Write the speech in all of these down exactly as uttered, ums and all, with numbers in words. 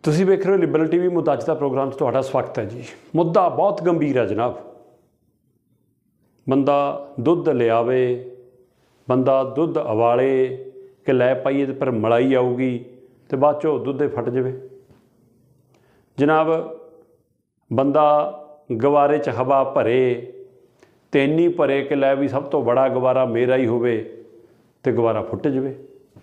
तुसी वेख रहे हो लिबरल टीवी मुद्दा अज का प्रोग्राम तुहाडा स्वागत है जी। मुद्दा बहुत गंभीर है जनाब। बंदा दुध लियावे, बंदा दुध उबाले कि लै पाइए पर मलाई आऊगी तो बाद चो दुध फट जाए। जनाब बंदा गवारे च हवा भरे तो इन्नी भरे कि लै भी सब तो बड़ा गवारा मेरा ही होवे तो गवारा फुट जाए।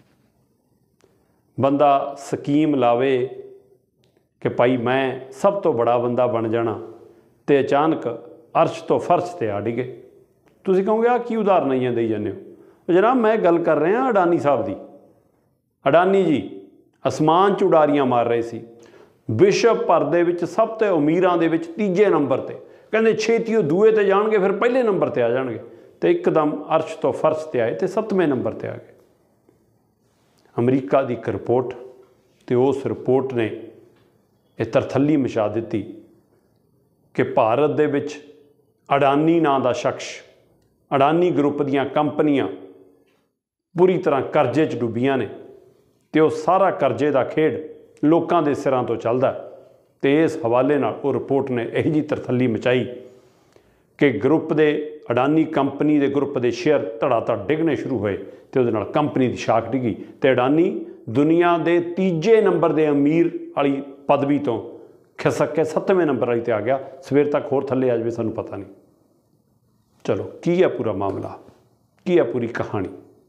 बंदा स्कीम लावे कि भाई मैं सब तो बड़ा बंदा बन जाना तो अचानक अर्श तो फर्श ते आ डिगे। तुसीं कहोगे आ की उदाहरण दई जाने हो। जनाब मैं गल कर रहा अडानी साहब की। अडानी जी आसमान च उडारियां मार रहे सी, विश्व भर दे विच सब तो अमीरां दे विच तीजे नंबर ते, कहंदे छेती दूए ते जाणगे फिर पहले नंबर ते आ जाणगे, तो एकदम अर्श तो फर्श ते आए तो सतवें नंबर ते आ गए। अमरीका की एक रिपोर्ट तो उस रिपोर्ट ने यह तरथली मचा दी कि भारत दे विच अडानी नां दा शख्स, अडानी ग्रुप दीयां कंपनियां पूरी तरह करजे च डुबियां ने तो सारा करजे का खेड लोगों के सिरां तो चलदा। तो इस हवाले नाल वो रिपोर्ट ने यही जी तरथली मचाई कि ग्रुप दे अडानी कंपनी के ग्रुप के शेयर धड़ाधड़ डिगने शुरू होए तो उहदे नाल कंपनी की शाख डिगी तो अडानी दुनिया के तीजे नंबर के अमीर वाली पदवी तो खिसक के सतवें नंबर वाली आ गया। सवेर तक होर थले आ जाए सानू पता नहीं। चलो की है पूरा मामला, की है पूरी कहानी।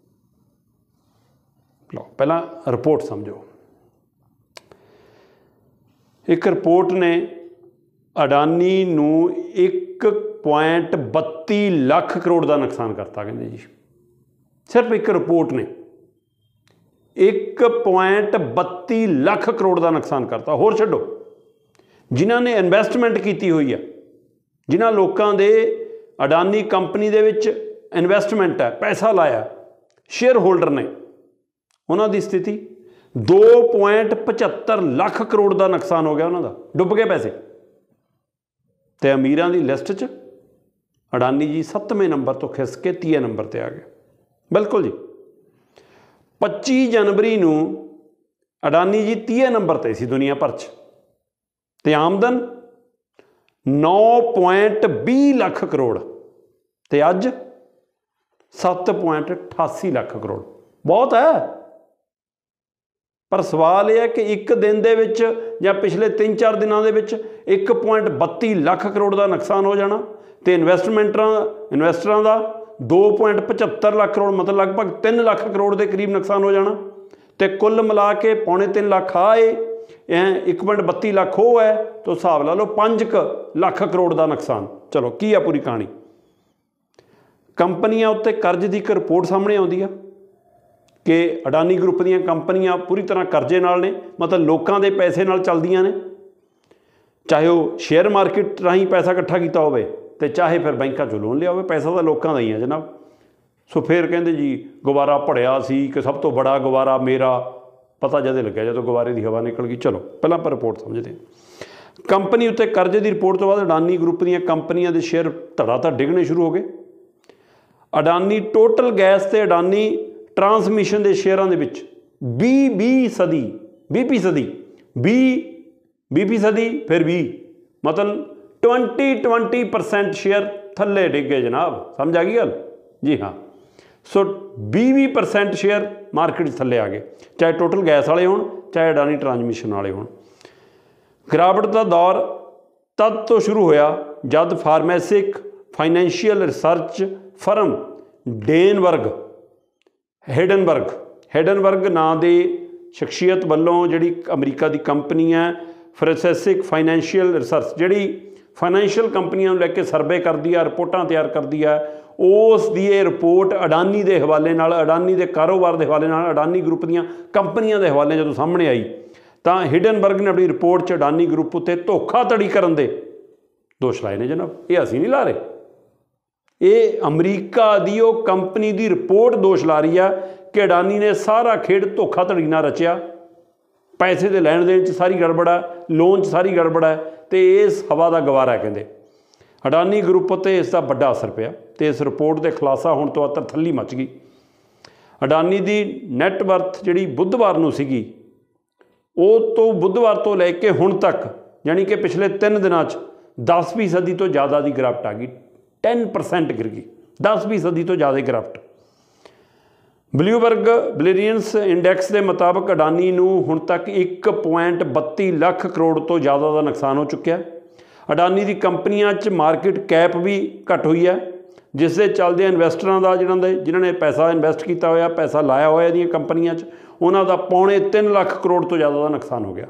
लो पहला रिपोर्ट समझो। एक रिपोर्ट ने अडानी नू एक पॉइंट बत्ती लाख करोड़ का नुकसान करता। कहते जी सिर्फ एक रिपोर्ट ने एक पॉइंट बत्ती लाख करोड़ का नुकसान करता। होर छड्डो जिन्हां ने इन्वेस्टमेंट की हुई है, जिन्हां लोगों के अडानी कंपनी दे विच इन्वेस्टमेंट है, पैसा लाया, शेयर होल्डर ने, उन्हां दी स्थिति दो पॉइंट पचहत्तर लाख करोड़ का नुकसान हो गया। उन्हां दा डुब गए पैसे। तो अमीरां दी लिस्ट च अडानी जी सतवें नंबर तो खिस के तीए नंबर पर आ गए। बिल्कुल जी पच्ची जनवरी नूं अडानी जी तीए नंबर पर सी दुनिया भर च, ते आमदन नौ पॉइंट भी लाख करोड़, ते अज सत्त पॉइंट अठासी लाख करोड़। बहुत है, पर सवाल यह है कि एक दिन दे विच या पिछले तीन चार दिनों के विच एक पॉइंट बत्ती लाख करोड़ का नुकसान हो जाना तो इन्वेस्टमेंटर इन्वेस्टरां का दो पॉइंट पचहत्तर लाख करोड़ मतलब लगभग तीन लाख करोड़ के करीब नुकसान हो जाना। तो कुल मिला के पौने तीन लाख आए, एक पॉइंट बत्ती लाख हो है, तो हिसाब ला लो पाँच क लाख करोड़ का नुकसान। चलो की है पूरी कहानी। कंपनियां उत्ते कर्ज की एक रिपोर्ट सामने आउंदी है कि अडानी ग्रुप दीयां कंपनियां पूरी तरह करजे नाल ने, मतलब लोगों के पैसे नाल चलदियां ने, चाहे वो शेयर मार्केट राही पैसा इकट्ठा किया होवे ते चाहे फिर बैंकों चों लोन लिया होवे। पैसा तो लोगों का ही है जनाब। सो फिर कहते जी गवारा भड़िया सी कि सब तो बड़ा गवारा मेरा, पता जदे लग्या जो गवारे की हवा निकल गई। चलो पहला आप रिपोर्ट समझते हैं। कंपनी उत्ते करजे की रिपोर्ट तो बाद अडानी ग्रुप दीयां कंपनियां दे शेयर धड़ाधड़ डिगने शुरू हो गए। अडानी टोटल गैस ते अडानी ट्रांसमिशन के शेयरों के विच भी भी सदी भी फीसदी भी भी फीसदी फिर भी मतलब ट्वेंटी ट्वेंटी परसेंट शेयर थले डिग गए जनाब। समझ आ गई गल जी। हाँ सो भी भी परसेंट शेयर मार्केट थले आ गए, चाहे टोटल गैस वाले होण चाहे अडानी ट्रांसमिशन वाले होण। गिरावट का दौर तद तो शुरू होया जब फार्मेसिक फाइनैंशियल रिसर्च फर्म डेनबर्ग हिडनबर्ग हिडनबर्ग नां दे शख्सियत वालों जिहड़ी अमरीका की कंपनी है फ्रांसिसिक फाइनैंशियल रिसर्च, जिहड़ी फाइनैंशियल कंपनियों लैके सर्वे करती है, रिपोर्टां तैयार करती है, उस दी ये रिपोर्ट अडानी के हवाले नाल, अडानी के कारोबार के हवाले नाल, अडानी ग्रुप दीयां कंपनियां के हवाले जो सामने आई तो हिडनबर्ग ने अपनी रिपोर्ट च अडानी ग्रुप उत्ते धोखाधड़ी करन दे दोष लाए ने जनाब। ये असीं नहीं ला रहे, ये अमरीका की वो कंपनी की रिपोर्ट दोष ला रही है कि अडानी ने सारा खेड धोखाधड़ी नाल रचिया, पैसे के लैन देन सारी गड़बड़ है, लोन च सारी गड़बड़ है, तो इस हवा का गवारा है। कहते अडानी ग्रुप उत्ते इसका बड़ा असर पिया तो इस रिपोर्ट के खुलासा होने तो बाद थली मच गई। अडानी की नैटवर्थ जी बुधवार नूं सीगी ਉਹ ਤੋਂ ਬੁੱਧਵਾਰ ਤੋਂ ਲੈ ਕੇ ਹੁਣ ਤੱਕ ਯਾਨੀ ਕਿ ਪਿਛਲੇ ਤਿੰਨ ਦਿਨਾਂ 'ਚ दस फीसदी तो ज़्यादा की गिरावट आ गई, टेन परसेंट गिर गई, दस फीसदी तो ज़्यादा गिरावट। ब्लूबर्ग बिलियंस इंडैक्स के मुताबिक अडानी नूं हुण तक एक पॉइंट बत्ती लख करोड़ तो ज़्यादा का नुकसान हो चुकिया। अडानी की कंपनियां च मार्केट कैप भी घट हुई है, जिस दे चलदे इन्वैसटरां दा जिन्हां दे जिन्हां ने पैसा इन्वैसट किया होया, पैसा लाया होया इहदियां कंपनियां च, उन्हां दा पौने तीन लख करोड़ तो ज़्यादा का नुकसान हो गया।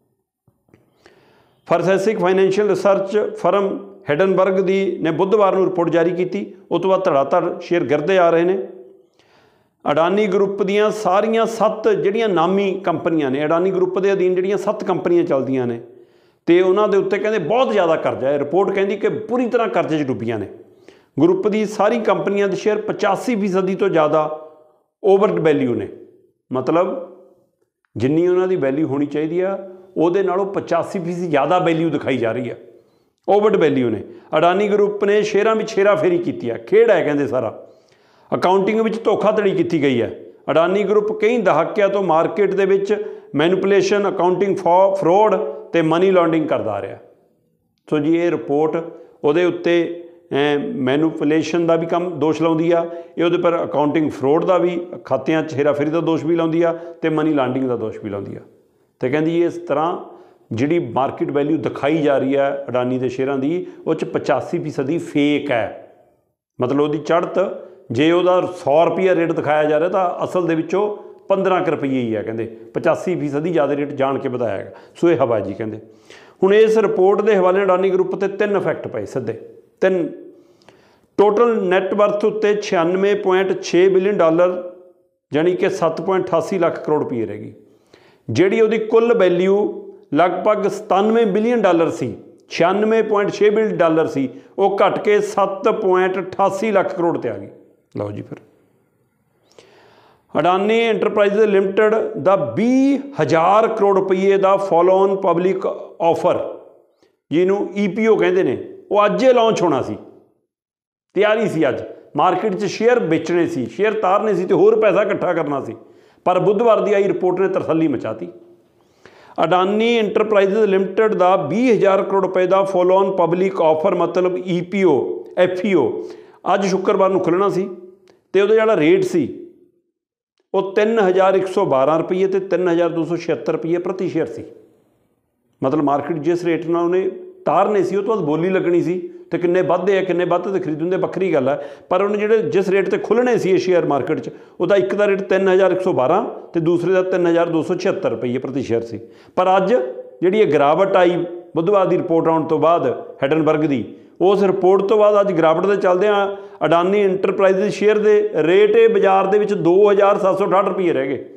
Forensic financial research firm Hindenburg दी ने बुधवार को रिपोर्ट जारी की, उस तो बाद धड़ाधड़ शेयर गिरते आ रहे हैं। अडानी ग्रुप दियां सारियां सत्त जिहड़ियां नामी कंपनियां ने, अडानी ग्रुप के अधीन जिहड़ियां सत्त कंपनियां चलदियां ने ते उन्हां दे उत्ते कहंदे बहुत ज़्यादा कर्जा है। रिपोर्ट कहती कि पूरी तरह कर्जे च डुब्बियां ने। ग्रुप की सारी कंपनियां दे शेयर पचासी फीसदी तो ज़्यादा ओवर वैल्यू ने, मतलब जिन्नी उन्हां दी वैल्यू होनी चाहिए आ ਉਹਦੇ ਨਾਲੋਂ पचासी फीसदी ज़्यादा वैल्यू दिखाई जा रही है, ओवर वैल्यू ने। अडानी ग्रुप ने शेयरों में छेरा फेरी की है, खेड है कहते सारा, अकाउंटिंग में धोखाधड़ी की गई है। अडानी ग्रुप कई दहाकियां तो मार्केट के विच मैनिपुलेशन, अकाउंटिंग फॉ फ्रॉड ते मनी लॉन्ड्रिंग करता आ रहा। सो जी ये रिपोर्ट उहदे उत्ते मैनिपुलेशन का भी काम दोष लाउंदी आ, ये उहदे पर अकाउंटिंग फ्रॉड का भी, खातियां च हेरा फेरी का दोष भी लाउंदी आ ते मनी लॉन्ड्रिंग का दोष भी लाउंदी आ। तो कहती इस तरह जिहड़ी मार्केट वैल्यू दिखाई जा रही है अडानी के शेयरों की, वो पचासी फीसदी फेक है। मतलब उसकी चढ़त जे वह सौ रुपया रेट दिखाया जा रहा तो असल दे विचों पंद्रह रुपये ही है, कहते पचासी फीसदी ज़्यादा रेट जान के बताया गया। सो ये हवा जी कहते। हुण इस रिपोर्ट के हवाले अडानी ग्रुप से तीन इफैक्ट पे सीधे तीन। टोटल नैटवर्थ उत्ते छियानवे पॉइंट छे बिलियन डॉलर यानी कि सत्त पॉइंट अठासी लाख करोड़ रुपये रहेगी। जिहड़ी उहदी कुल वैल्यू लगभग सतानवे बिलियन डॉलर सी, छियानवे पॉइंट छे बिलियन डॉलर सी, वो घट के सत्त पॉइंट अठासी लाख करोड़ ते आ गई। लो जी फिर अडानी एंटरप्राइजेज लिमिटेड का बीस हज़ार करोड़ रुपये का फॉलो ऑन पब्लिक ऑफर जिन्हों ई पी ओ कहते हैं, वो अज लॉन्च होना सी, तैयारी सी, अज मार्केट च शेयर बेचने सी, शेयर तारने सी ते होर पैसा इकट्ठा करना सी, पर बुधवार की आई रिपोर्ट ने तरसली मचाती। अडानी एंटरप्राइजेज लिमिटेड का बीस हज़ार करोड़ रुपए का फॉलो ऑन पब्लिक ऑफर मतलब E P O F E ओ अज शुक्रवार को खुलना सी ते उहदा जिहड़ा रेट सी वो तीन हज़ार एक सौ बारह रुपये तो तीन हज़ार दो सौ छिहत्तर रुपये प्रति शेयर सी। मतलब मार्केट जिस रेट नाल उन्हें तारने सी, उस तो बाद बोली लगनी सी तो किन्ने वधदे है किन्ने वध खरीदण वक्री गल है, पर उन्हें जिहड़े जिस रेट ते खुलने सी शेयर मार्केट च उहदा एक का रेट तीन हज़ार एक सौ बारह तो दूसरे का तीन हज़ार दो सौ छिहत्तर रुपये प्रति शेयर सी। पर अज जिहड़ी गिरावट आई बुधवार की रिपोर्ट आने तो बाद हिडनबर्ग की, उस रिपोर्ट तो बाद अज गिरावट के चलदे अडानी एंटरप्राइजेज शेयर के रेट बाजार दे विच दो हज़ार सत्त सौ अठाहठ रुपये रह गए।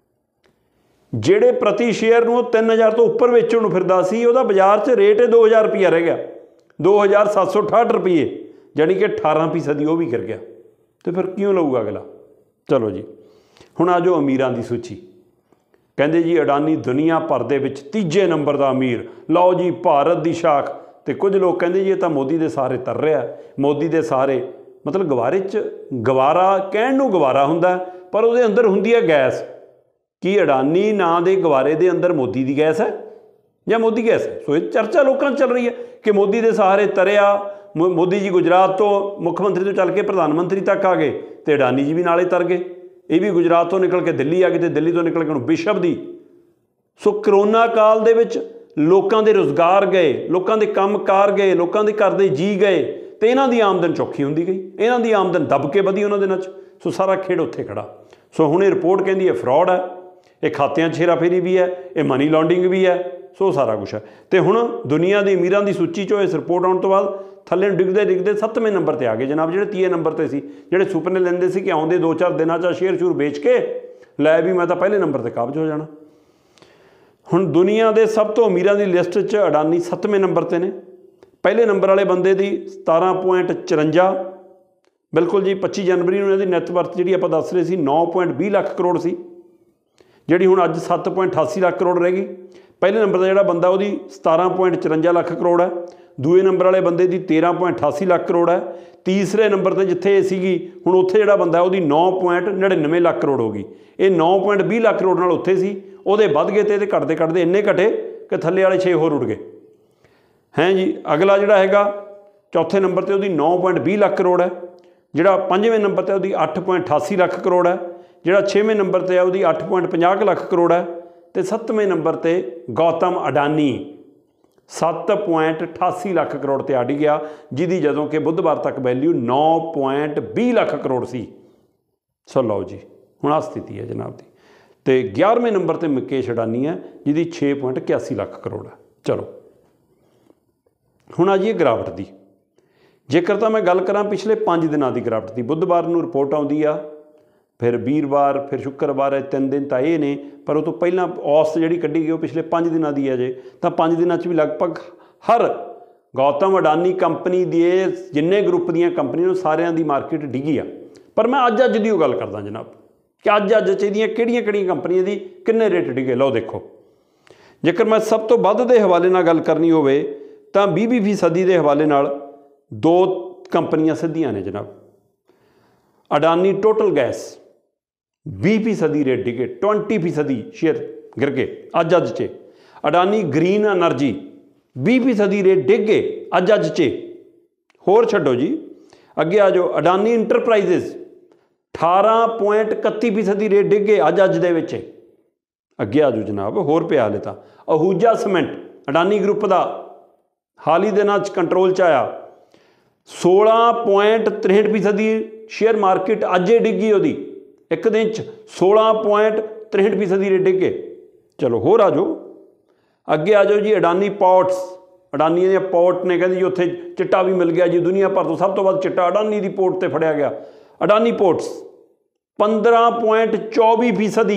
जिहड़े प्रति शेयर नूं तीन हज़ार तो उपर वेचण नूं फिरदा सी, उहदा बाजार च रेट दो हज़ार रुपया रह गया, दो हज़ार सत्त सौ अठाहठ रुपये, यानी कि अठारह फीसदी वो भी गिर गया। तो फिर क्यों लऊगा अगला। चलो जी हुण आ जाओ अमीरां दी सूची। कहंदे जी अडानी दुनिया भर दे विच तीजे नंबर का अमीर, लो जी भारत की शाख। तो कुछ लोग कहंदे जी ये तो मोदी के सहारे तर रहा है, मोदी के सहारे मतलब गवारे च गवारा कहण नूं गवारा हुंदा, पर उहदे अंदर हुंदी है गैस। कि अडानी नां दे गवारे दे अंदर मोदी की गैस है या मोदी गैस है। सो ये चर्चा लोगों चल रही है कि मोदी के सहारे तरिया, मोदी जी गुजरात तो मुख्यमंत्री तो चल के प्रधानमंत्री तक आ गए तो अडानी जी भी नाले तर गए, ये भी गुजरात तो निकल के दिल्ली आ गए तो दिल्ली तो निकल के विश्व दी। सो करोना काल दे विच लोगों के रोज़गार गए, लोगों के काम कार गए, लोगों के घर के जी गए, तो इन्हों की आमदन चौखी होंदी गई, इन्हों की आमदन दब के वधी उन्होंने दिनों। सो सारा खेड उत्थे खड़ा। सो हुण ये रिपोर्ट कहती है फ्रॉड है, ये खात्यां च हेरा फेरी भी है, ये मनी लॉन्ड्रिंग भी है, सो सारा कुछ है। तो हुण दुनिया की अमीरां की सूची चो इस रिपोर्ट आने तो बाद थल्ले डिगदे डिगदे सत्तवें नंबर पर आ गए जनाब, जिहड़े तीए नंबर पर सी, जिहड़े सुपने लैंदे सी कि आउंदे दो चार दिनों च शेयर शूर बेच के लै भी मैं तो पहले नंबर पर काबज हो जाना। हुण दुनिया के सब तो अमीरां की लिस्ट च अडानी सत्तवें नंबर पर ने। पहले नंबर वाले बंदे की सतारह पॉइंट चुरंजा, बिल्कुल जी पच्ची जनवरी में इहदी नैटवर्थ जी आप दस रहे सी नौ पॉइंट भी लाख करोड़ सी, जी हुण अज सत्त पॉइंट अठासी लाख करोड़ रह गई। पहले नंबर का जोड़ा बंदा वो सतारह पॉइंट चुरंजा लाख करोड़ है, दूए नंबर वाले बंदे की तेरह पॉइंट अठासी लाख करोड़ है, तीसरे नंबर पर जिथे सी हुण उत्थे जोड़ा बंदा वो नौ पॉइंट नड़िनवे लाख करोड़ हो गई। ये नौ पॉइंट भी लाख करोड़ नाल उत्थे सी, ਉਹਦੇ ਵੱਧ गए तो ये घटते घटते इन्ने घटे कि थले वाले छे होर उड़ गए हैं जी। अगला जिहड़ा हैगा चौथे नंबर ते उहदी नौ पॉइंट बीस लाख करोड़ है, जिहड़ा पंजवें नंबर ते उहदी अठ पॉइंट अठासी लाख करोड़ है, जिहड़ा छेवें नंबर ते है उहदी अठ पॉइंट पचास लाख करोड़ है, तो सत्तवें नंबर ते गौतम अडानी सत्त पॉइंट अठासी लाख करोड़ ते आड़ी गया, जिहदी जदों कि बुधवार तक वैल्यू नौ पॉइंट बीस लाख करोड़ सी। सो लो जी हुण आ स्थिति है जनाब दी। तो ग्यारहवें नंबर ते मुकेश अडानी है जिहदी छे पॉइंट इक्यासी लाख करोड़ है। चलो हुण आ जी गिरावट दी, जेकर तो मैं गल करां पिछले पाँच दिनों की गिरावट की, बुधवार नूं रिपोर्ट आउंदी आ, फिर वीरवार, फिर शुक्रवार, तीन दिन तो ये ने, पर उस तो पहला औसत जी कढ़ी गई वो पिछले पाँच दिनों की है जे, तो पाँच दिनों भी लगभग हर गौतम अडानी कंपनी के जिन्ने ग्रुप दी कंपनियां सारियां दी मार्केट डिगी आ। पर मैं अज अज की गल करदा जनाब कि अज अज च किहड़ियां किहड़ियां कंपनियां दी किन्ने रेट डिगे। लो देखो, जेकर मैं सब तो वध दे हवाले नाल गल करनी होवे तां बीस बीस फीसदी के हवाले नाल दो कंपनियां सिद्धियां ने जनाब। अडानी टोटल गैस बीस फीसदी रेट डिगे, ट्वेंटी फीसदी शेयर गिर गए अज अज चे। अडानी ग्रीन एनर्जी बीस फीसदी रेट डिग गए अज अज चे। होर छड्डो जी, अगे आ जाओ, अडानी इंटरप्राइजेज अठारह पॉइंट इकत्ती फीसदी रेट डिग गए अज अज दे विच। अगे आ जाओ जनाब, होर पिया हाले तां आहूजा सीमेंट अडानी ग्रुप का हाल ही दिनों कंट्रोल च आया, सोलह पॉइंट तिरसठ फीसदी शेयर मार्केट अजे डिगी उहदी एक दिन च सोलह पॉइंट तिरसठ फीसदी रेट डिगे। चलो होर आ जाओ, अगे आ जाओ जी अडानी पोर्ट्स, अडानी दे पोर्ट ने कहते जी उत्थे चिट्टा भी मिल गया जी, दुनिया भर तो सब तो वध चिट्टा अडानी दी पोर्ट ते फड़िया गया। अडानी पोर्ट्स पंद्रह पॉइंट चौबी फीसदी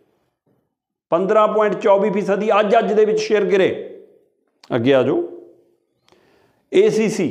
पंद्रह पॉइंट चौबी फीसदी अज अज दे विच शेयर गिरे। अगे आ जाओ, ए सी सी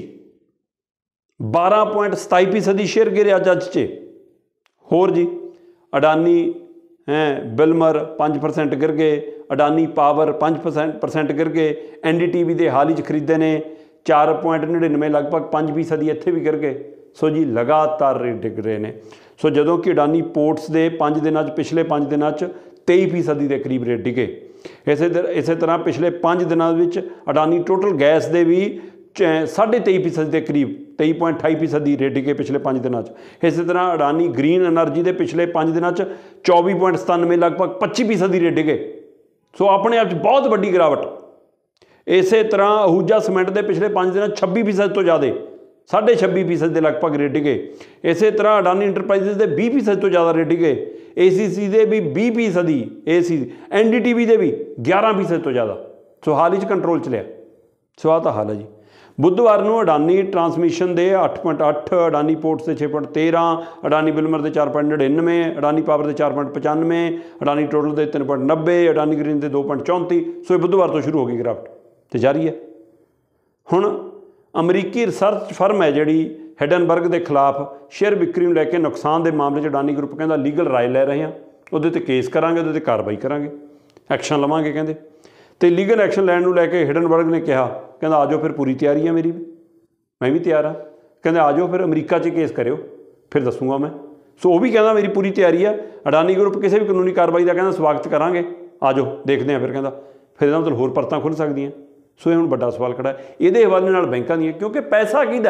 बारह पॉइंट सताई फीसदी शेयर गिरे अज अज चे। होर जी अडानी हैं बिलमर पाँच परसेंट गिर गए, अडानी पावर पाँच परसेंट परसेंट गिर गए, एन डी टी वी के हाल ही खरीदे ने चार पॉइंट नड़िनवे लगभग पाँच फीसदी इत्थे भी गिर गए। सो जी लगातार रेट डिग रहे हैं। सो जदों कि अडानी पोर्ट्स के पाँच दिनों पिछले पाँच दिनों तेई फीसदी के करीब रेट डिगे। इस इस तरह पिछले पाँच दिनों अडानी टोटल गैस के भी साढ़े तेई फीसदी के करीब तेई पॉइंट अठाई फीसदी रेट डिगे पिछले पाँच दिनों। इस तरह अडानी ग्रीन एनर्जी के पिछले पाँच दिनों चौबी पॉइंट सतानवे लगभग पच्ची फीसदी रेट डिगे। सो अपने आप बहुत वड्डी गिरावट। इस तरह आहूजा सीमेंट के पिछले पाँच दिनों छब्बी फीसद तो ज़्यादा साढ़े छब्बी फीसद के लगभग रेट डिगे। इस तरह अडानी इंटरप्राइजेज के बीस फीसद तो ज़्यादा रेट डिगे। ए सी सी के भी बीस फीसदी, A C N D T V के भी ग्यारह फीसद तो ज़्यादा। सो हाल ही कंट्रोल च लिया। सो आ तो हाल है जी। बुधवार को अडानी ट्रांसमिशन के अठ पॉइंट अठ, अडानी पोर्ट्स के छे पॉइंट तेरह, अडानी बिलमर के चार पॉइंट नड़िनवे, अडानी पावर के चार पॉइंट पचानवे, अडानी टोटल के तीन पॉइंट नब्बे, अडानी ग्रीन के दो पॉइंट चौंती। सो ये बुधवार तो शुरू हो गई गिरावट तो जारी है। हुण अमरीकी रिसर्च फर्म है जी हिडनबर्ग के खिलाफ शेयर बिक्री लैके नुकसान के मामले में अडानी ग्रुप कहता लीगल राय लै रहे हैं, वो केस करांगे, वो कार्रवाई करांगे, एक्शन लवांगे कहते। तो लीगल एक्शन लैन लैके हिडनबर्ग ने कहा कहता आ जाओ फिर पूरी तैयारी है मेरी भी, मैं भी तैयार हाँ। कहते आ जाओ फिर अमरीका च केस करो फिर दसूँगा मैं। सो वो भी कहता मेरी पूरी तैयारी है। अडानी ग्रुप किसी भी कानूनी कार्रवाई का कहता स्वागत करांगे, आ जाओ देखते हैं। फिर कहता फिर इहदा मतलब होर परतां खुल सकदियां। सो ये हुण वड्डा सवाल खड़ा है ये हवाले नाल बैंकां दी, क्योंकि पैसा किहदा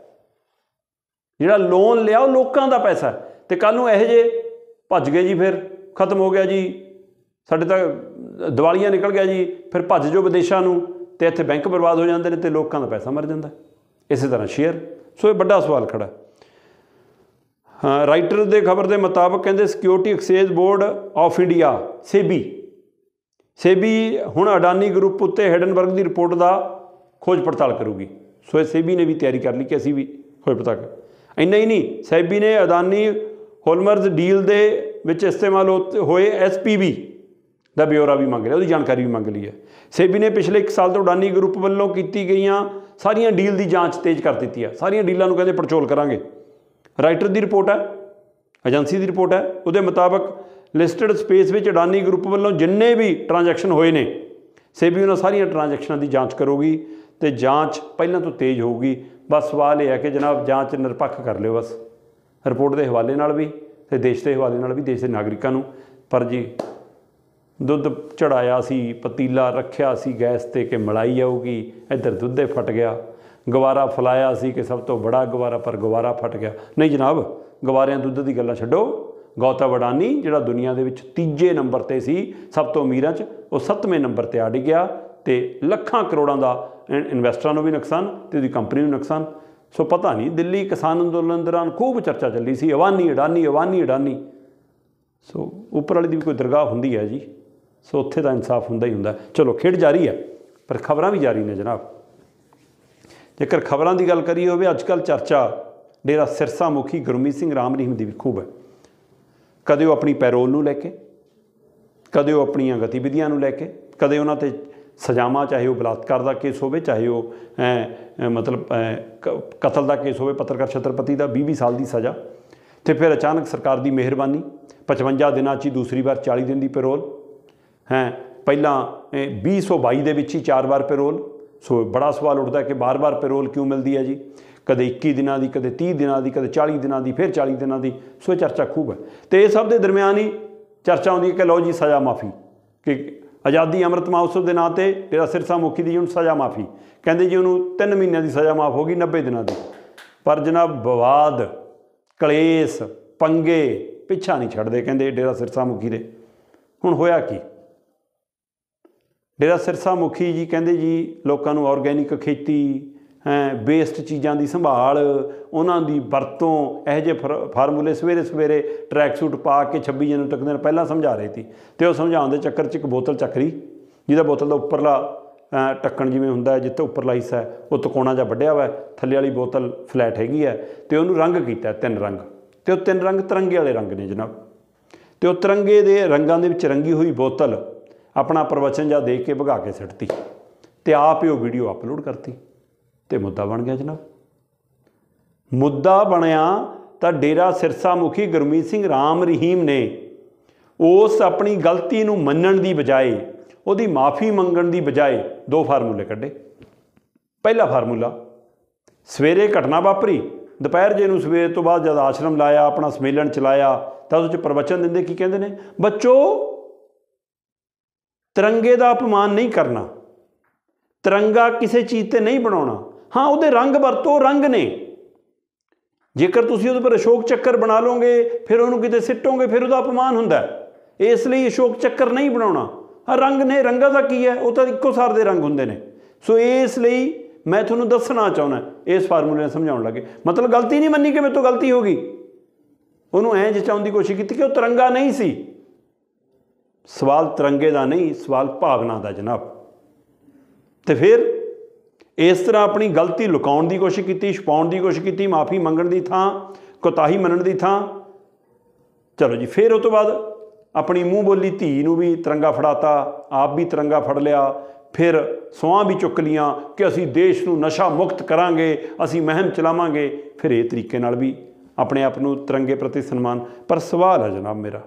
जिहड़ा लोन लिया वो लोकां दा पैसा है। तो कल नूं इहो जे भज गए जी फिर खत्म हो गया जी, साडे तां दिवालियां निकल गया जी, फिर भज जो विदेशां नूं ते इत्थे बैंक बर्बाद हो जाते हैं तो लोगों का पैसा मर जाता है। इस तरह शेयर। सो ये बड़ा सवाल खड़ा है। हाँ, राइटर के खबर के मुताबिक कहते security exchange board of India SEBI SEBI हुण अडानी ग्रुप उत्ते हिडनबर्ग की रिपोर्ट का खोज पड़ताल करूगी। सो सेबी ने भी तैयारी कर ली कि असी भी खोज पड़ताल कर। इन्ना ही नहीं, सेबी ने अडानी होलमर्स डील दे विच इस्तेमाल होए एस पी बी का ब्यौरा भी मंग लिया, उसकी जानकारी भी मंग ली है। सेबी ने पिछले एक साल तो अडानी ग्रुप वालों की गई सारिया डील की जाँच तेज कर दी है। सारिया डीलों कहते पड़चोल करांगे। राइटर की रिपोर्ट है, एजेंसी की रिपोर्ट है, उसके मुताबिक लिस्टड स्पेस में अडानी ग्रुप वालों जिन्ने भी ट्रांजैक्शन होए ने सेबी उन्होंने सारिया ट्रांजैक्शनों की जाँच करोगी तो जाँच पहलों तो तेज होगी। बस सवाल यह है कि जनाब जाँच निरपक्ष कर लियो बस, रिपोर्ट के हवाले नाल भी तो देश के हवाले नाल भी, देश के नागरिकों को। पर जी ਦੁੱਧ ਚੜਾਇਆ ਸੀ, ਪਤੀਲਾ ਰੱਖਿਆ ਸੀ ਗੈਸ ਤੇ ਕਿ ਮਲਾਈ ਆਊਗੀ, ਇੱਧਰ ਦੁੱਧੇ ਫਟ ਗਿਆ। ਗਵਾਰਾ ਫਲਾਇਆ ਸੀ ਕਿ ਸਭ ਤੋਂ ਬੜਾ ਗਵਾਰਾ, ਪਰ ਗਵਾਰਾ ਫਟ ਗਿਆ। ਨਹੀਂ ਜਨਾਬ, ਗਵਾਰਿਆਂ ਦੁੱਧ ਦੀ ਗੱਲਾਂ ਛੱਡੋ। ਗੌਤਮ ਅਡਾਨੀ ਜਿਹੜਾ ਦੁਨੀਆ ਦੇ ਵਿੱਚ ਤੀਜੇ ਨੰਬਰ 'ਤੇ ਸੀ ਸਭ ਤੋਂ ਅਮੀਰਾਂ 'ਚ, ਉਹ ਸੱਤਵੇਂ ਨੰਬਰ 'ਤੇ ਆ ਡਿੱਗਿਆ ਅਤੇ ਲੱਖਾਂ ਕਰੋੜਾਂ ਦਾ ਇਨਵੈਸਟਰਾਂ ਨੂੰ ਵੀ ਨੁਕਸਾਨ ਅਤੇ ਉਹਦੀ ਕੰਪਨੀ ਨੂੰ ਨੁਕਸਾਨ। ਸੋ ਪਤਾ ਨਹੀਂ, ਦਿੱਲੀ ਕਿਸਾਨ ਅੰਦੋਲਨ ਦੌਰਾਨ ਖੂਬ ਚਰਚਾ ਚੱਲੀ ਸੀ ਅਵਾਨੀ ਅਡਾਨੀ ਅਵਾਨੀ ਅਡਾਨੀ। ਸੋ ਉੱਪਰ ਵਾਲੀ ਦੀ ਵੀ ਕੋਈ ਦਰਗਾਹ ਹੁੰਦੀ ਹੈ ਜੀ, ਸੋ ਉੱਥੇ ਦਾ ਇਨਸਾਫ ਹੁੰਦਾ ਹੀ ਹੁੰਦਾ। ਚਲੋ ਖੇਡ ਜਾਰੀ ਹੈ, ਪਰ ਖਬਰਾਂ ਵੀ ਜਾਰੀ ਨੇ ਜਨਾਬ। ਜੇਕਰ ਖਬਰਾਂ ਦੀ ਗੱਲ ਕਰੀ ਹੋਵੇ, ਅੱਜ ਕੱਲ੍ਹ ਚਰਚਾ ਡੇਰਾ ਸਿਰਸਾ ਮੁਖੀ ਗੁਰਮੀਤ ਸਿੰਘ ਰਾਮ ਰਹੀਮ ਦੀ ਵੀ ਖੂਬ ਹੈ। ਕਦੇ ਉਹ ਆਪਣੀ ਪੈਰੋਲ ਨੂੰ ਲੈ ਕੇ, ਕਦੇ ਉਹ ਆਪਣੀਆਂ ਗਤੀਵਿਧੀਆਂ ਨੂੰ ਲੈ ਕੇ, ਕਦੇ ਉਹਨਾਂ 'ਤੇ ਸਜ਼ਾਵਾਂ, ਚਾਹੇ ਉਹ ਬਲਾਤਕਾਰ ਦਾ ਕੇਸ ਹੋਵੇ, ਚਾਹੇ ਉਹ ਮਤਲਬ ਕਤਲ ਦਾ ਕੇਸ ਹੋਵੇ, ਪੱਤਰਕਾਰ ਛਤਰਪਤੀ ਦਾ ਵੀਹ ਵੀਹ ਸਾਲ ਦੀ ਸਜ਼ਾ, ਅਤੇ ਫਿਰ ਅਚਾਨਕ ਸਰਕਾਰ ਦੀ ਮਿਹਰਬਾਨੀ ਪਚਵੰਜਾ ਦਿਨਾਂ 'ਚ ਹੀ ਦੂਸਰੀ ਵਾਰ ਚਾਲੀ ਦਿਨ ਦੀ ਪੈਰੋਲ ਹੈ। ਪਹਿਲਾਂ ਵੀਹ ਸੌ ਬਾਈ ਦੇ ਵਿੱਚ ਹੀ ਚਾਰ ਵਾਰ ਪੈਰੋਲ। ਸੋ ਬੜਾ ਸਵਾਲ ਉੱਠਦਾ ਕਿ ਬਾਰ ਬਾਰ ਪੈਰੋਲ ਕਿਉਂ ਮਿਲਦੀ ਹੈ ਜੀ, ਕਦੇ ਇੱਕੀ ਦਿਨਾਂ ਦੀ, ਕਦੇ ਤੀਹ ਦਿਨਾਂ ਦੀ, ਕਦੇ ਚਾਲੀ ਦਿਨਾਂ ਦੀ, ਫਿਰ ਚਾਲੀ ਦਿਨਾਂ ਦੀ। ਸੋ ਇਹ ਚਰਚਾ ਖੂਬ ਹੈ। ਅਤੇ ਇਹ ਸਭ ਦੇ ਦਰਮਿਆਨ ਹੀ ਚਰਚਾ ਆਉਂਦੀ ਹੈ ਕਿ ਲਓ ਜੀ ਸਜ਼ਾ ਮਾਫੀ, ਕਿ ਆਜ਼ਾਦੀ ਅੰਮ੍ਰਿਤ ਮਹੋਤਸਵ ਦੇ ਨਾਂ 'ਤੇ ਡੇਰਾ ਸਿਰਸਾ ਮੁਖੀ ਦੀ ਹੁਣ ਸਜ਼ਾ ਮਾਫੀ। ਕਹਿੰਦੇ ਜੀ ਉਹਨੂੰ ਤਿੰਨ ਮਹੀਨਿਆਂ ਦੀ ਸਜ਼ਾ ਮਾਫ ਹੋ ਗਈ, ਨੱਬੇ ਦਿਨਾਂ ਦੀ। ਪਰ ਜਨਾਬ ਵਿਵਾਦ, ਕਲੇਸ਼, ਪੰਗੇ ਪਿੱਛਾ ਨਹੀਂ ਛੱਡਦੇ ਕਹਿੰਦੇ ਡੇਰਾ ਸਿਰਸਾ ਮੁਖੀ ਦੇ। ਹੁਣ ਹੋਇਆ ਕੀ? ਡੇਰਾ ਸਿਰਸਾ ਮੁਖੀ ਜੀ ਕਹਿੰਦੇ ਜੀ ਲੋਕਾਂ ਨੂੰ ਔਰਗੈਨਿਕ ਖੇਤੀ, ਹੈ ਵੇਸਟ ਚੀਜ਼ਾਂ ਦੀ ਸੰਭਾਲ, ਉਹਨਾਂ ਦੀ ਵਰਤੋਂ, ਇਹੋ ਜਿਹੇ ਫਰ ਫਾਰਮੂਲੇ ਸਵੇਰੇ ਸਵੇਰੇ ਟਰੈਕ ਸੂਟ ਪਾ ਕੇ ਛੱਬੀ ਜਨਵਰੀ ਤੱਕ ਦਿਨ ਪਹਿਲਾਂ ਸਮਝਾ ਰਹੇ ਸੀ। ਅਤੇ ਉਹ ਸਮਝਾਉਣ ਦੇ ਚੱਕਰ 'ਚ ਇੱਕ ਬੋਤਲ ਚੱਕਰੀ, ਜਿਹਦਾ ਬੋਤਲ ਦਾ ਉੱਪਰਲਾ ਢੱਕਣ ਜਿਵੇਂ ਹੁੰਦਾ, ਜਿੱਥੇ ਉੱਪਰਲਾ ਹਿੱਸਾ ਹੈ ਉਹ ਤਿਕੋਣਾ ਜਿਹਾ ਵੱਢਿਆ ਵਾ, ਥੱਲੇ ਵਾਲੀ ਬੋਤਲ ਫਲੈਟ ਹੈਗੀ ਹੈ, ਅਤੇ ਉਹਨੂੰ ਰੰਗ ਕੀਤਾ ਤਿੰਨ ਰੰਗ, ਅਤੇ ਉਹ ਤਿੰਨ ਰੰਗ ਤਿਰੰਗੇ ਵਾਲੇ ਰੰਗ ਨੇ ਜਨਾਬ। ਅਤੇ ਉਹ ਤਿਰੰਗੇ ਦੇ ਰੰਗਾਂ ਦੇ ਵਿੱਚ ਰੰਗੀ ਹੋਈ ਬੋਤਲ ਆਪਣਾ ਪ੍ਰਵਚਨ ਜਿਹਾ ਦੇ ਕੇ ਭਗਾ ਕੇ ਸਿੱਟਤੀ, ਅਤੇ ਆਪ ਹੀ ਉਹ ਵੀਡੀਓ ਅਪਲੋਡ ਕਰਤੀ, ਅਤੇ ਮੁੱਦਾ ਬਣ ਗਿਆ ਜਨਾਬ। ਮੁੱਦਾ ਬਣਿਆ ਤਾਂ ਡੇਰਾ ਸਿਰਸਾ ਮੁਖੀ ਗੁਰਮੀਤ ਸਿੰਘ ਰਾਮ ਰਹੀਮ ਨੇ ਉਸ ਆਪਣੀ ਗਲਤੀ ਨੂੰ ਮੰਨਣ ਦੀ ਬਜਾਏ, ਉਹਦੀ ਮਾਫੀ ਮੰਗਣ ਦੀ ਬਜਾਏ ਦੋ ਫਾਰਮੂਲੇ ਕੱਢੇ। ਪਹਿਲਾ ਫਾਰਮੂਲਾ, ਸਵੇਰੇ ਘਟਨਾ ਵਾਪਰੀ, ਦੁਪਹਿਰ ਜੇ ਨੂੰ ਸਵੇਰ ਤੋਂ ਬਾਅਦ ਜਦ ਆਸ਼ਰਮ ਲਾਇਆ, ਆਪਣਾ ਸੰਮੇਲਨ ਚਲਾਇਆ, ਤਾਂ ਉਹਦੇ 'ਚ ਪ੍ਰਵਚਨ ਦਿੰਦੇ ਕੀ ਕਹਿੰਦੇ ਨੇ, ਬੱਚੋ ਤਿਰੰਗੇ ਦਾ ਅਪਮਾਨ ਨਹੀਂ ਕਰਨਾ, ਤਿਰੰਗਾ ਕਿਸੇ ਚੀਜ਼ 'ਤੇ ਨਹੀਂ ਬਣਾਉਣਾ, ਹਾਂ ਉਹਦੇ ਰੰਗ ਵਰਤੋ, ਰੰਗ ਨੇ। ਜੇਕਰ ਤੁਸੀਂ ਉਹਦੇ ਪਰ ਅਸ਼ੋਕ ਚੱਕਰ ਬਣਾ ਲਓਗੇ, ਫਿਰ ਉਹਨੂੰ ਕਿਤੇ ਸਿੱਟੋਗੇ, ਫਿਰ ਉਹਦਾ ਅਪਮਾਨ ਹੁੰਦਾ। ਇਸ ਲਈ ਅਸ਼ੋਕ ਚੱਕਰ ਨਹੀਂ ਬਣਾਉਣਾ। ਹਾਂ ਰੰਗ ਨੇ, ਰੰਗਾਂ ਦਾ ਕੀ ਹੈ, ਉਹ ਤਾਂ ਇੱਕੋ ਸਾਰ ਦੇ ਰੰਗ ਹੁੰਦੇ ਨੇ। ਸੋ ਇਸ ਲਈ ਮੈਂ ਤੁਹਾਨੂੰ ਦੱਸਣਾ ਚਾਹੁੰਦਾ, ਇਸ ਫਾਰਮੂਲੇ ਨਾਲ ਸਮਝਾਉਣ ਲੱਗੇ। ਮਤਲਬ ਗਲਤੀ ਨਹੀਂ ਮੰਨੀ ਕਿ ਮੇਰੇ ਤੋਂ ਗਲਤੀ ਹੋ ਗਈ, ਉਹਨੂੰ ਐਂ ਜਚਾਉਣ ਦੀ ਕੋਸ਼ਿਸ਼ ਕੀਤੀ ਕਿ ਉਹ ਤਿਰੰਗਾ ਨਹੀਂ ਸੀ। ਸਵਾਲ ਤਿਰੰਗੇ ਦਾ ਨਹੀਂ, ਸਵਾਲ ਭਾਵਨਾ ਦਾ ਜਨਾਬ। ਅਤੇ ਫਿਰ ਇਸ ਤਰ੍ਹਾਂ ਆਪਣੀ ਗਲਤੀ ਲੁਕਾਉਣ ਦੀ ਕੋਸ਼ਿਸ਼ ਕੀਤੀ, ਛੁਪਾਉਣ ਦੀ ਕੋਸ਼ਿਸ਼ ਕੀਤੀ, ਮਾਫੀ ਮੰਗਣ ਦੀ ਥਾਂ ਕੋਤਾਹੀ ਮੰਨਣ ਦੀ ਥਾਂ। ਚਲੋ ਜੀ, ਫਿਰ ਉਹ ਤੋਂ ਬਾਅਦ ਆਪਣੀ ਮੂੰਹ ਬੋਲੀ ਧੀ ਨੂੰ ਵੀ ਤਿਰੰਗਾ ਫੜਾਤਾ, ਆਪ ਵੀ ਤਿਰੰਗਾ ਫੜ ਲਿਆ, ਫਿਰ ਸਹੁੰਆਂ ਵੀ ਚੁੱਕ ਲੀਆਂ ਕਿ ਅਸੀਂ ਦੇਸ਼ ਨੂੰ ਨਸ਼ਾ ਮੁਕਤ ਕਰਾਂਗੇ, ਅਸੀਂ ਮੁਹਿੰਮ ਚਲਾਵਾਂਗੇ। ਫਿਰ ਇਹ ਤਰੀਕੇ ਨਾਲ ਵੀ ਆਪਣੇ ਆਪ ਨੂੰ ਤਿਰੰਗੇ ਪ੍ਰਤੀ ਸਨਮਾਨ। ਪਰ ਸਵਾਲ ਹੈ ਜਨਾਬ ਮੇਰਾ,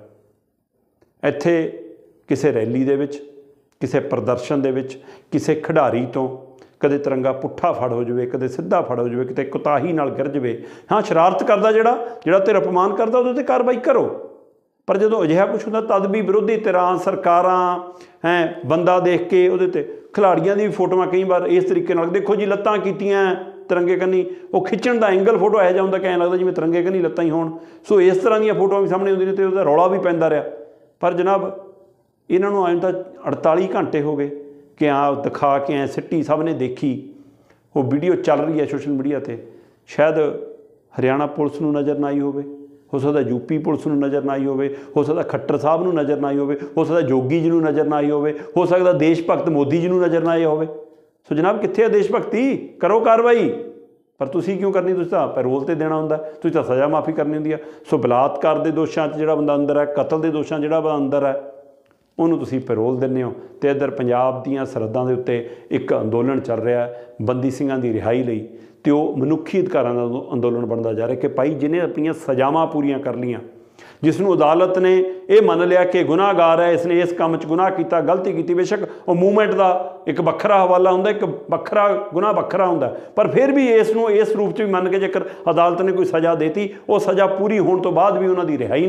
ਇੱਥੇ ਕਿਸੇ ਰੈਲੀ ਦੇ ਵਿੱਚ, ਕਿਸੇ ਪ੍ਰਦਰਸ਼ਨ ਦੇ ਵਿੱਚ, ਕਿਸੇ ਖਿਡਾਰੀ ਤੋਂ ਕਦੇ ਤਿਰੰਗਾ ਪੁੱਠਾ ਫੜ ਹੋ ਜਾਵੇ, ਕਦੇ ਸਿੱਧਾ ਫੜ ਹੋ ਜਾਵੇ, ਕਿਤੇ ਕੋਤਾਹੀ ਨਾਲ ਗਿਰ ਜਾਵੇ। ਹਾਂ ਸ਼ਰਾਰਤ ਕਰਦਾ ਜਿਹੜਾ ਜਿਹੜਾ ਤੇਰਾ ਅਪਮਾਨ ਕਰਦਾ, ਉਹਦੇ 'ਤੇ ਕਾਰਵਾਈ ਕਰੋ। ਪਰ ਜਦੋਂ ਅਜਿਹਾ ਕੁਛ ਹੁੰਦਾ ਤਦ ਵੀ ਵਿਰੋਧੀ ਧਿਰਾਂ, ਸਰਕਾਰਾਂ ਹੈ ਬੰਦਾ ਦੇਖ ਕੇ ਉਹਦੇ 'ਤੇ, ਖਿਲਾੜੀਆਂ ਦੀ ਵੀ ਫੋਟੋਆਂ ਕਈ ਵਾਰ ਇਸ ਤਰੀਕੇ ਨਾਲ, ਦੇਖੋ ਜੀ ਲੱਤਾਂ ਕੀਤੀਆਂ ਤਿਰੰਗੇ ਕੰਨੀ, ਉਹ ਖਿੱਚਣ ਦਾ ਐਂਗਲ ਫੋਟੋ ਇਹੋ ਜਿਹਾ ਹੁੰਦਾ ਕਿ ਐਂ ਲੱਗਦਾ ਜਿਵੇਂ ਤਿਰੰਗੇ ਕੰਨੀ ਲੱਤਾਂ ਹੀ ਹੋਣ। ਸੋ ਇਸ ਤਰ੍ਹਾਂ ਦੀਆਂ ਫੋਟੋਆਂ ਵੀ ਸਾਹਮਣੇ ਆਉਂਦੀਆਂ ਨੇ, ਅਤੇ ਉਹਦਾ ਰੌਲਾ ਵੀ ਪੈਂਦਾ ਰਿਹਾ। ਪਰ ਜਨਾਬ ਇਹਨਾਂ ਨੂੰ ਆਏ ਤਾਂ ਅੜਤਾਲੀ ਘੰਟੇ ਹੋ ਗਏ ਕਿ ਆ ਦਿਖਾ ਕੇ ਐਂ ਸਿੱਟੀ, ਸਭ ਨੇ ਦੇਖੀ, ਉਹ ਵੀਡੀਓ ਚੱਲ ਰਹੀ ਹੈ ਸੋਸ਼ਲ ਮੀਡੀਆ 'ਤੇ। ਸ਼ਾਇਦ ਹਰਿਆਣਾ ਪੁਲਿਸ ਨੂੰ ਨਜ਼ਰ ਨਾ ਆਈ ਹੋਵੇ, ਹੋ ਸਕਦਾ ਯੂਪੀ ਪੁਲਿਸ ਨੂੰ ਨਜ਼ਰ ਨਾ ਆਈ ਹੋਵੇ, ਹੋ ਸਕਦਾ ਖੱਟਰ ਸਾਹਿਬ ਨੂੰ ਨਜ਼ਰ ਨਾ ਆਈ ਹੋਵੇ, ਹੋ ਸਕਦਾ ਜੋਗੀ ਜੀ ਨੂੰ ਨਜ਼ਰ ਨਾ ਆਈ ਹੋਵੇ, ਹੋ ਸਕਦਾ ਦੇਸ਼ ਭਗਤ ਮੋਦੀ ਜੀ ਨੂੰ ਨਜ਼ਰ ਨਾ ਆਈ ਹੋਵੇ। ਸੋ ਜਨਾਬ ਕਿੱਥੇ ਹੈ ਦੇਸ਼ ਭਗਤੀ? ਕਰੋ ਕਾਰਵਾਈ। ਪਰ ਤੁਸੀਂ ਕਿਉਂ ਕਰਨੀ? ਤੁਸੀਂ ਤਾਂ ਪੈਰੋਲ 'ਤੇ ਦੇਣਾ ਹੁੰਦਾ, ਤੁਸੀਂ ਤਾਂ ਸਜ਼ਾ ਮਾਫੀ ਕਰਨੀ ਹੁੰਦੀ ਆ। ਸੋ ਬਲਾਤਕਾਰ ਦੇ ਦੋਸ਼ਾਂ 'ਚ ਜਿਹੜਾ ਬੰਦਾ ਅੰਦਰ ਹੈ, ਕਤਲ ਦੇ ਦੋਸ਼ਾਂ ਜਿਹੜਾ ਬੰਦਾ ਅੰਦਰ ਹੈ, ਉਹਨੂੰ ਤੁਸੀਂ ਪੈਰੋਲ ਦਿੰਦੇ ਹੋ। ਅਤੇ ਇੱਧਰ ਪੰਜਾਬ ਦੀਆਂ ਸਰਹੱਦਾਂ ਦੇ ਉੱਤੇ ਇੱਕ ਅੰਦੋਲਨ ਚੱਲ ਰਿਹਾ ਬੰਦੀ ਸਿੰਘਾਂ ਦੀ ਰਿਹਾਈ ਲਈ, ਅਤੇ ਉਹ ਮਨੁੱਖੀ ਅਧਿਕਾਰਾਂ ਦਾ ਅੰਦੋਲਨ ਬਣਦਾ ਜਾ ਰਿਹਾ ਕਿ ਭਾਈ ਜਿਹਨੇ ਆਪਣੀਆਂ ਸਜ਼ਾਵਾਂ ਪੂਰੀਆਂ ਕਰ ਲਈਆਂ, ਜਿਸ ਨੂੰ ਅਦਾਲਤ ਨੇ ਇਹ ਮੰਨ ਲਿਆ ਕਿ ਗੁਨਾਹਗਾਰ ਹੈ, ਇਸਨੇ ਇਸ ਕੰਮ 'ਚ ਗੁਨਾਹ ਕੀਤਾ, ਗਲਤੀ ਕੀਤੀ, ਬੇਸ਼ੱਕ ਉਹ ਮੂਵਮੈਂਟ ਦਾ ਇੱਕ ਵੱਖਰਾ ਹਵਾਲਾ ਹੁੰਦਾ, ਇੱਕ ਵੱਖਰਾ ਗੁਨਾਹ ਵੱਖਰਾ ਹੁੰਦਾ, ਪਰ ਫਿਰ ਵੀ ਇਸ ਨੂੰ ਇਸ ਰੂਪ 'ਚ ਵੀ ਮੰਨ ਕੇ ਜੇਕਰ ਅਦਾਲਤ ਨੇ ਕੋਈ ਸਜ਼ਾ ਦੇਤੀ, ਉਹ ਸਜ਼ਾ ਪੂਰੀ ਹੋਣ ਤੋਂ ਬਾਅਦ ਵੀ ਉਹਨਾਂ ਦੀ ਰਿਹਾਈ ਨਹੀਂ,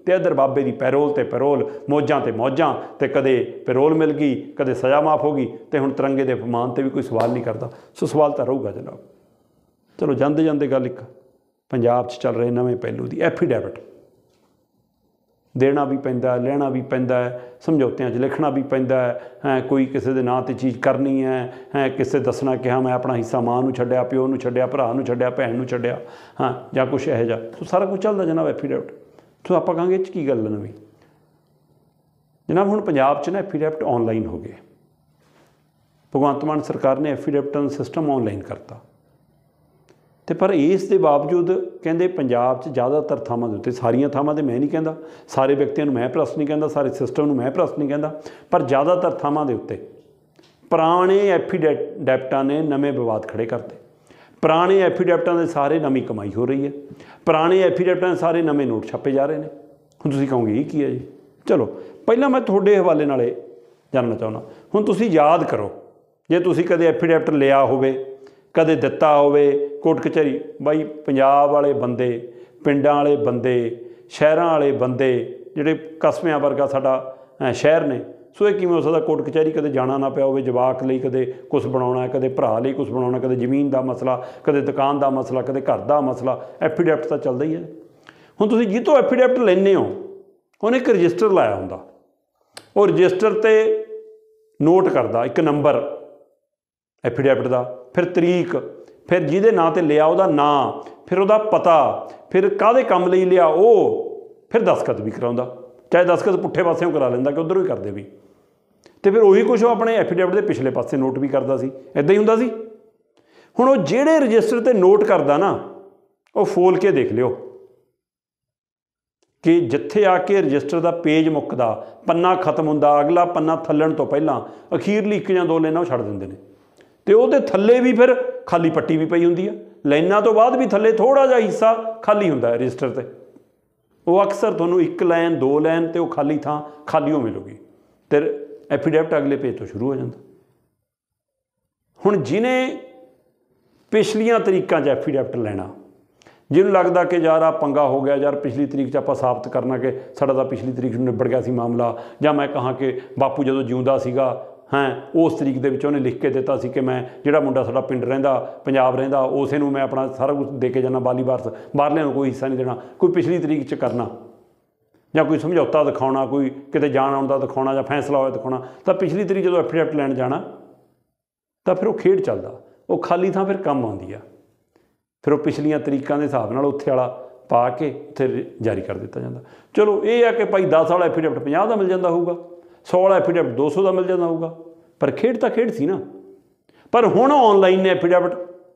तो इधर बाबे की पैरोल तो पैरोल, मौजां तो मौजां, तो कदे पैरोल मिल गई, कदे सज़ा माफ़ हो गई, तो हुण तिरंगे के अपमान पर भी कोई सवाल नहीं करता। सो सवाल तो रहूगा जनाब। चलो जाते जाते गल एक पंजाब च चल रहे नवें पहलू की एफीडेविट देना भी पैंदा, लेना भी पैंदा है, समझौतियां च लिखना भी पैंदा है, है कोई किसी के नाँ ते चीज़ करनी है, है किसे दसना कि हाँ मैं अपना हिस्सा माँ नूं छड्डिया, प्यो नूं छड्डिया, भरा नूं छड्डिया, भैन नूं छड्डिया, हाँ जां कुछ इहो जिहा, तो सारा कुछ चलदा जनाब एफीडेविट। तो आपां कहांगे इह च की गल नवीं जनाब। हुण पंजाब च ना एफीडेविट ऑनलाइन हो गए। भगवंत मान सरकार ने एफीडेविटां दा सिस्टम ऑनलाइन करता, तो पर इस दे बावजूद कहते पंजाब च ज़्यादातर थावां दे उत्ते, सारियां थावां ते मैं नहीं कहता, सारे व्यक्तियों मैं भ्रष्ट नहीं कहता, सारे सिस्टम मैं भ्रष्ट नहीं कहता, पर ज़्यादातर थावां दे उत्ते पुराने एफीडेविटां ने नवे विवाद खड़े करते। पुराने एफीडेविटां दे सारे नवीं कमाई हो रही है, पुराने एफीडेविटां दे सारे नवे नोट छापे जा रहे हैं। हुण तुसीं कहोगे ये की है जी। चलो पहला मैं तुहाडे हवाले नाल जानना चाहुंदा, हुण तुसीं याद करो जे तुसीं कदे एफीडेविट लिया होवे, कदे दिता होवे कोर्ट कचहरी, बई पंजाब वाले बंदे, पिंडां वाले बंदे, शहरां वाले बंदे, जिहड़े कस्बिਆਂ वर्गा साडा शहर ने, सो ये किवें हो सकदा कोर्ट कचहरी कदे जाना ना पिया होवे, जवाक लई कदे कुछ बनाउणा, कदे भरा लई कुछ बनाउणा, कदे जमीन दा मसला, कदे दुकान दा मसला, कदे घर दा मसला, एफीडेविट तां चलदा ही है। हुण तुसीं जिहतों एफीडेविट लैंदे हो उहने एक रजिस्टर लाया हुंदा, ਉਹ रजिस्टर ते नोट करदा एक नंबर एफीडेविट का, फिर तरीक, फिर जिहदे नाँ ते लिया उहदा नां, फिर उहदा पता, फिर काहदे काम लई लिया वो, फिर दस्तखत भी कराउंदा, चाहे दस्तखत पुट्ठे पासों करा लैंदा कि उधरों ही करदे भी, तो फिर उही कुछ अपने एफीडेविट के पिछले पासे नोट भी करदा सी, इदां ही हुंदा सी। हुण वो जिहड़े रजिस्टर ते नोट करदा ना, वो फोल के देख लिओ कि जिथे आके रजिस्टर का पेज मुकदा, पन्ना खत्म हुंदा, अगला पन्ना थल्लण तो पहलां अखीरली एक जां दो लाइनां छड्ड दिंदे ने, तो वो थल्ले भी फिर खाली पट्टी भी पई हुंदी है, लाइनां तो बाद भी थल्ले थोड़ा जिहा हिस्सा खाली हुंदा है रजिस्टर ते, वो अक्सर तुहानूं एक लाइन दो लाइन तो खाली थां खाली हो मिलूगी, तो एफीडेविट अगले पेज तो शुरू हो जाता। हुण जिन्हें पिछलियां तरीकां च एफीडेविट लैना, जिन्होंने लगता कि यार आ पंगा हो गया, यार पिछली तरीक च आपां साबित करना कि साडा तां पिछली तरीक नूं निबड़ गया सी मामला, जां मैं कहां कि बापू जदों जिउंदा सीगा हैं उस तरीक दे विच उहने लिख के दिता सी कि मैं जिहड़ा मुंडा साडा पिंड रहिंदा पंजाब रहिंदा उसे नूं मैं अपना सारा कुछ दे के जाना, बाली वारस बाहरलिआं नूं कोई हिस्सा नहीं देना, कोई पिछली तरीक च करना जां कोई समझौता दिखाउणा, कोई किते जाण आउण दा दिखाउणा जां फैसला होया दिखाउणा, तां पिछली तरीक जदों एफीडेविट लैण जाना तां फिर वो खेड चलदा, वो खाली थां फिर कम आउंदी आ, फिर वो पिछलियां तरीकां दे हिसाब नाल उत्थे वाला पा के उत्थे जारी कर दिता जाता। चलो ये है कि भाई दस वाला एफीडेविट पचास का मिल जाता होगा, सौ वाला एफीडेविट दो सौ का मिल जाता होगा, पर खेड तो खेड सी ना। पर हुण ऑनलाइन ने एफीडेविट,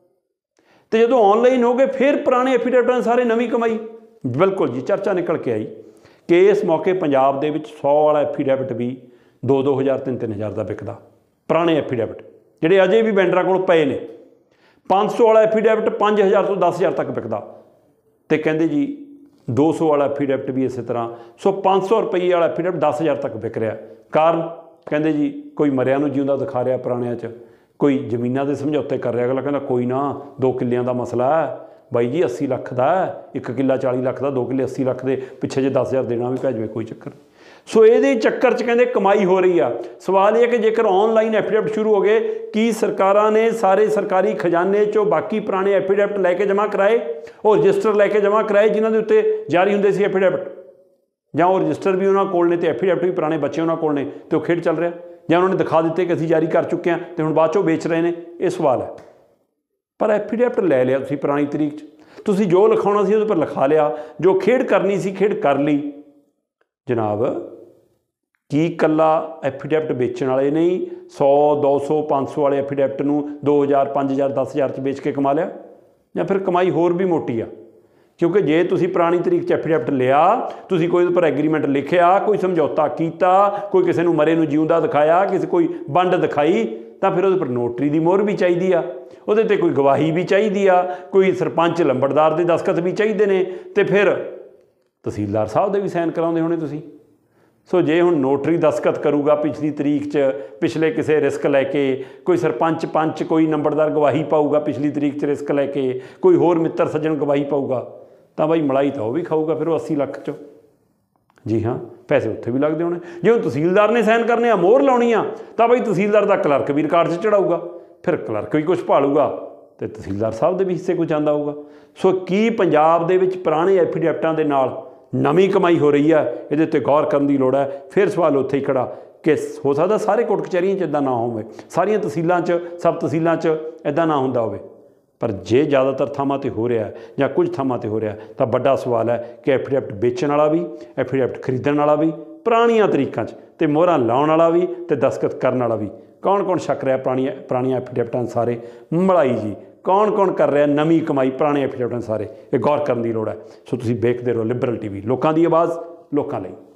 तो जो ऑनलाइन हो गए फिर पुराने एफीडेविटां ने सारे नवीं कमाई। बिल्कुल जी, चर्चा निकल के आई कि इस मौके पंजाब दे विच सौ वाला एफीडेविट भी दो दो हज़ार तीन तीन हज़ार का विकदा, पुराने एफीडेविट जिहड़े अजे भी वेंडरां कोल पए ने। पाँच सौ वाला एफीडेविट पाँच हज़ार तो दस हज़ार तक विकदा, तो कहते जी दो सौ वाला एफीडेविट भी इस तरह, सो पाँच सौ रुपये वाला एफीडेविट दस हज़ार तक विक रहा। कारण कहते जी कोई मरिया नूं जिउंदा दिखा रहा पुराणिਆਂ च, कोई जमीनां दे समझौते कर रहा, अगला कहता कोई ना दो किल्लियां का मसला है बाई जी, अस्सी लख का एक किला चाली लख का, दो किले अस्सी लख के पिछे जे दस हज़ार देना भी भैजवे कोई चक्कर। सो ये चक्कर च कहते कमाई हो रही है। सवाल यह कि जेकर ऑनलाइन एफीडेविट शुरू हो गए, कि सरकारां ने सारे सरकारी खजाने चो बाकी पुराने एफीडेविट लैके जमा कराए और रजिस्टर लैके जमा कराए जिन्होंने उत्ते जारी होंदे सी एफीडेविट, जां वो रजिस्टर भी उन्होंने कोल ने ते एफीडेविट भी पुराने बच्चे उन्होंने कोल ने, तो खेड चल रहा, जां उन्होंने दिखा दिते कि असीं जारी कर चुके हैं तो हुण बाद चों बेच रहे हैं, ये सवाल है। पर एफीडेविट लै लिया तुसीं पुरानी तरीक च, तुसीं जो लिखाउणा सी उहदे पर लिखा लिया, जो खेड करनी सी खेड कर ली। जनाब की कला एफीडेविट बेचण वाले नहीं सौ दो सौ पाँच सौ वाले एफीडेविट नूं दो हज़ार पाँच हज़ार दस हज़ार च बेच के कमा लिया, जां फिर कमाई होर भी मोटी आ। क्योंकि जे तुसीं पुरानी तरीक च एफीडेविट लिया, तुसीं कोई उहदे पर एग्रीमेंट लिखिया, कोई समझौता कीता, कोई किसी नूं मरे नूं जिउंदा दिखाया, किसी कोई वंड दिखाई, तां फिर उहदे पर नोटरी दी मोहर भी चाहीदी आ, उहदे ते कोई गवाही भी चाहीदी आ, कोई सरपंच लंबड़दार दे दस्तखत भी चाहीदे ने, ते फिर तहसीलदार साहब दे भी साइन कराउंदे होणे तुसीं। सो जे हुण नोटरी दस्तखत करूगा पिछली तरीक च, पिछले किसी रिस्क लैके, कोई सरपंच पंच कोई नंबरदार गवाही पाऊगा पिछली तरीक च रिस्क लैके, कोई होर मित्र सज्जन गवाही पाऊगा, तो बई मलाई तो वह भी खाऊगा फिर वो अस्सी लख चो। ਜੀ ਹਾਂ, ਪੈਸੇ ਉੱਥੇ ਵੀ ਲੱਗਦੇ ਹੋਣੇ। ਜੇ ਹੁਣ ਤਹਿਸੀਲਦਾਰ ਨੇ ਸਾਈਨ ਕਰਨੇ ਆ, ਮੋਹਰ ਲਾਉਣੀ ਆ, ਤਾਂ ਬਈ ਤਹਿਸੀਲਦਾਰ ਦਾ ਕਲਰਕ ਵੀ ਰਿਕਾਰਡ 'ਚ ਚੜਾਊਗਾ, ਫਿਰ ਕਲਰਕ ਵੀ ਕੁਛ ਭਾਲੂਗਾ ਅਤੇ ਤਹਿਸੀਲਦਾਰ ਸਾਹਿਬ ਦੇ ਵੀ ਹਿੱਸੇ ਕੁਛ ਆਉਂਦਾ ਹੋਊਗਾ। ਸੋ ਕੀ ਪੰਜਾਬ ਦੇ ਵਿੱਚ ਪੁਰਾਣੇ ਐਫੀਡੈਵਿਟਾਂ ਦੇ ਨਾਲ ਨਵੀਂ ਕਮਾਈ ਹੋ ਰਹੀ ਹੈ? ਇਹਦੇ ਉੱਤੇ ਗੌਰ ਕਰਨ ਦੀ ਲੋੜ ਹੈ। ਫਿਰ ਸਵਾਲ ਉੱਥੇ ਹੀ ਖੜਾ ਕਿ ਹੋ ਸਕਦਾ ਸਾਰੇ ਕੋਰਟ ਕਚਹਿਰੀਆਂ 'ਚ ਇੱਦਾਂ ਨਾ ਹੋਵੇ, ਸਾਰੀਆਂ ਤਹਿਸੀਲਾਂ 'ਚ, ਸਬ ਤਹਿਸੀਲਾਂ 'ਚ ਇੱਦਾਂ ਨਾ ਹੁੰਦਾ ਹੋਵੇ, ਪਰ ਜੇ ਜ਼ਿਆਦਾਤਰ ਥਾਵਾਂ 'ਤੇ ਹੋ ਰਿਹਾ ਜਾਂ ਕੁਝ ਥਾਵਾਂ 'ਤੇ ਹੋ ਰਿਹਾ ਤਾਂ ਵੱਡਾ ਸਵਾਲ ਹੈ ਕਿ ਐਫੀਡੈਵਿਟ ਵੇਚਣ ਵਾਲਾ ਵੀ, ਐਫੀਡੈਵਿਟ ਖਰੀਦਣ ਵਾਲਾ ਵੀ, ਪੁਰਾਣੀਆਂ ਤਰੀਕਾਂ 'ਚ ਅਤੇ ਮੋਹਰਾਂ ਲਾਉਣ ਵਾਲਾ ਵੀ ਅਤੇ ਦਸਤਖਤ ਕਰਨ ਵਾਲਾ ਵੀ, ਕੌਣ ਕੌਣ ਛਕ ਰਿਹਾ ਪੁਰਾਣੀਆਂ ਪੁਰਾਣੀਆਂ ਐਫੀਡੈਵਿਟਾਂ ਸਾਰੇ ਮਲਾਈ ਜੀ, ਕੌਣ ਕੌਣ ਕਰ ਰਿਹਾ ਨਵੀਂ ਕਮਾਈ ਪੁਰਾਣੇ ਐਫੀਡੈਵਿਟਾਂ ਸਾਰੇ? ਇਹ ਗੌਰ ਕਰਨ ਦੀ ਲੋੜ ਹੈ। ਸੋ ਤੁਸੀਂ ਵੇਖਦੇ ਰਹੋ ਲਿਬਰਲ ਟੀ ਵੀ, ਲੋਕਾਂ ਦੀ ਆਵਾਜ਼ ਲੋਕਾਂ ਲਈ।